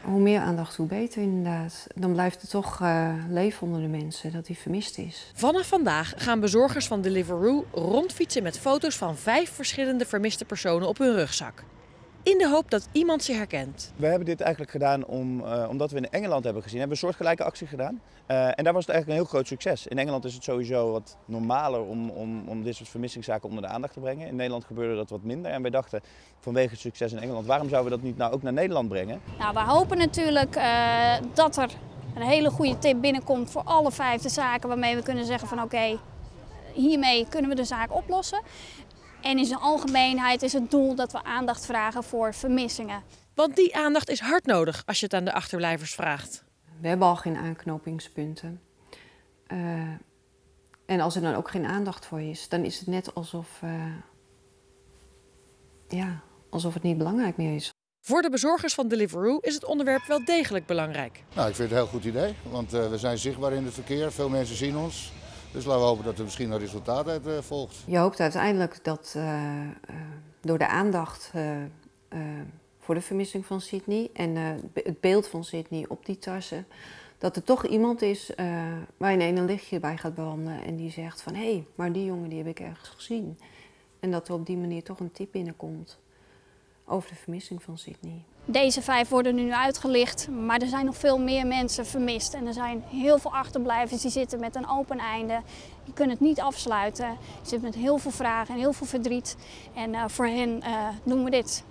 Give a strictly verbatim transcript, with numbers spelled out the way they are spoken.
hoe meer aandacht, hoe beter inderdaad. Dan blijft het toch uh, leven onder de mensen dat hij vermist is. Vanaf vandaag gaan bezorgers van Deliveroo rondfietsen met foto's van vijf verschillende vermiste personen op hun rugzak. In de hoop dat iemand ze herkent. We hebben dit eigenlijk gedaan om, uh, omdat we in Engeland hebben gezien. We hebben een soortgelijke actie gedaan. Uh, en daar was het eigenlijk een heel groot succes. In Engeland is het sowieso wat normaler om, om, om dit soort vermissingszaken onder de aandacht te brengen. In Nederland gebeurde dat wat minder. En wij dachten vanwege het succes in Engeland, waarom zouden we dat niet nou ook naar Nederland brengen? Nou, we hopen natuurlijk uh, dat er een hele goede tip binnenkomt voor alle vijf de zaken waarmee we kunnen zeggen van oké, okay, hiermee kunnen we de zaak oplossen. En in zijn algemeenheid is het doel dat we aandacht vragen voor vermissingen. Want die aandacht is hard nodig als je het aan de achterblijvers vraagt. We hebben al geen aanknopingspunten. Uh, en als er dan ook geen aandacht voor is, dan is het net alsof, uh, ja, alsof het niet belangrijk meer is. Voor de bezorgers van Deliveroo is het onderwerp wel degelijk belangrijk. Nou, ik vind het een heel goed idee, want uh, we zijn zichtbaar in het verkeer. Veel mensen zien ons. Dus laten we hopen dat er misschien een resultaat uit uh, volgt. Je hoopt uiteindelijk dat uh, uh, door de aandacht uh, uh, voor de vermissing van Sydney en uh, het beeld van Sydney op die tassen, dat er toch iemand is uh, waar je een lichtje bij gaat branden en die zegt van hé, hey, maar die jongen die heb ik ergens gezien. En dat er op die manier toch een tip binnenkomt over de vermissing van Sydney. Deze vijf worden nu uitgelicht, maar er zijn nog veel meer mensen vermist. En er zijn heel veel achterblijvers die zitten met een open einde. Die kunnen het niet afsluiten. Die zitten met heel veel vragen en heel veel verdriet. En uh, voor hen uh, doen we dit.